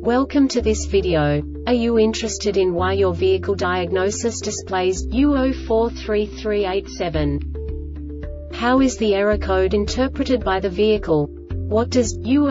Welcome to this video. Are you interested in why your vehicle diagnosis displays U043387? How is the error code interpreted by the vehicle? What does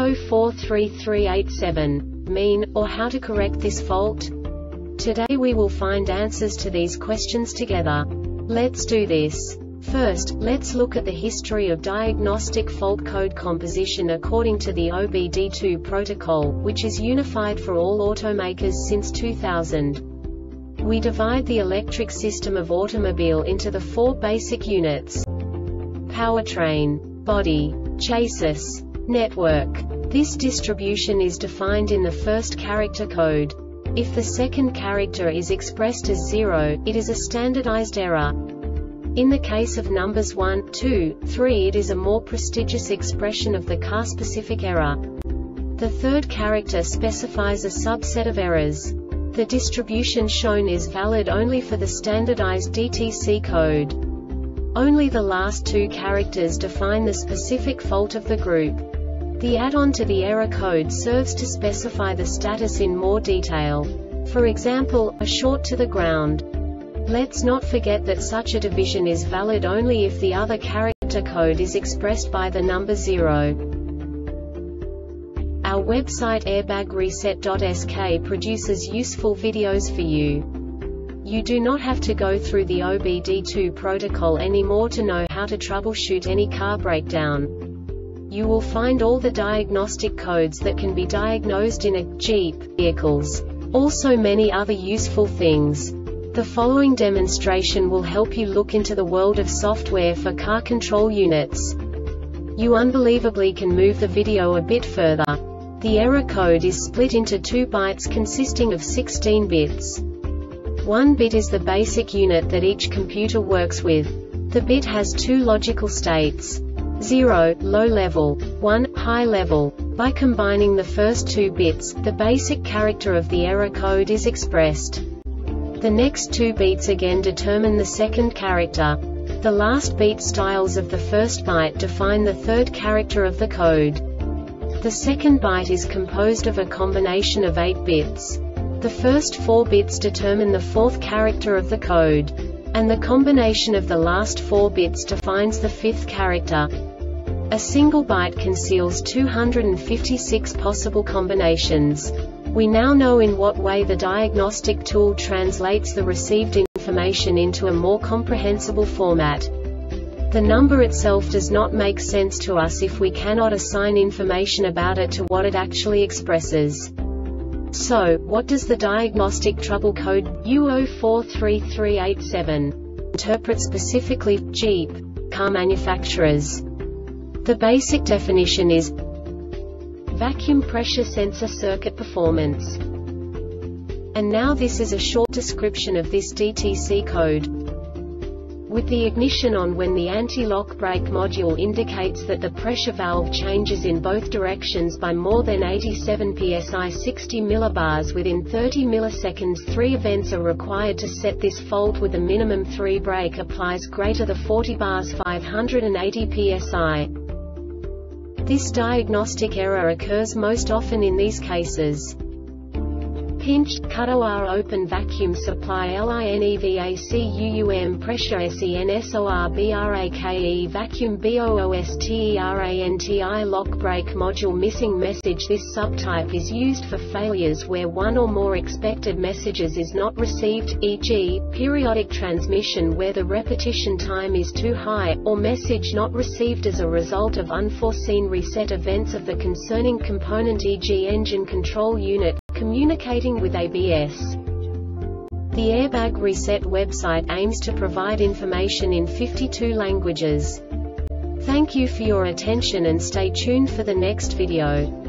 U043387 mean, or how to correct this fault? Today we will find answers to these questions together. Let's do this. First, let's look at the history of diagnostic fault code composition according to the OBD2 protocol, which is unified for all automakers since 2000. We divide the electric system of automobile into the four basic units: powertrain, body, chassis, network. This distribution is defined in the first character code. If the second character is expressed as 0, it is a standardized error. In the case of numbers 1, 2, 3, it is a more prestigious expression of the car-specific error. The third character specifies a subset of errors. The distribution shown is valid only for the standardized DTC code. Only the last two characters define the specific fault of the group. The add-on to the error code serves to specify the status in more detail. For example, a short to the ground. Let's not forget that such a division is valid only if the other character code is expressed by the number 0. Our website airbagreset.sk produces useful videos for you. You do not have to go through the OBD2 protocol anymore to know how to troubleshoot any car breakdown. You will find all the diagnostic codes that can be diagnosed in a Jeep vehicles. Also many other useful things. The following demonstration will help you look into the world of software for car control units. You unbelievably can move the video a bit further. The error code is split into 2 bytes consisting of 16 bits. 1 bit is the basic unit that each computer works with. The bit has 2 logical states: 0, low level, 1, high level. By combining the first 2 bits, the basic character of the error code is expressed. The next 2 beats again determine the second character. The last beat styles of the first byte define the third character of the code. The second byte is composed of a combination of 8 bits. The first 4 bits determine the fourth character of the code. And the combination of the last 4 bits defines the fifth character. A single byte conceals 256 possible combinations. We now know in what way the diagnostic tool translates the received information into a more comprehensible format. The number itself does not make sense to us if we cannot assign information about it to what it actually expresses. So, what does the diagnostic trouble code U043387 interpret specifically for Jeep car manufacturers? The basic definition is vacuum pressure sensor circuit performance. And now this is a short description of this DTC code. With the ignition on, when the anti-lock brake module indicates that the pressure valve changes in both directions by more than 87 psi 60 millibars within 30 milliseconds, 3 events are required to set this fault with a minimum 3 brake applies greater than 40 bars 580 psi. This diagnostic error occurs most often in these cases: pinch, cut-or open vacuum supply linevacuum pressure sensorbrake vacuum boosteranti lock brake module missing message. This subtype is used for failures where one or more expected messages is not received, e.g., periodic transmission where the repetition time is too high, or message not received as a result of unforeseen reset events of the concerning component, e.g. engine control unit, communicating with ABS. The Airbag Reset website aims to provide information in 52 languages. Thank you for your attention and stay tuned for the next video.